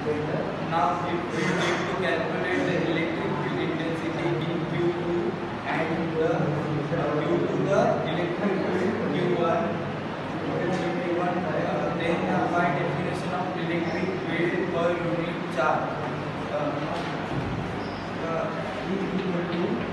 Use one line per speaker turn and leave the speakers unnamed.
Now if we need to calculate the electric field intensity in Q2 and the due to the electric field Q1, then by definition of electric field per unit charge is equal to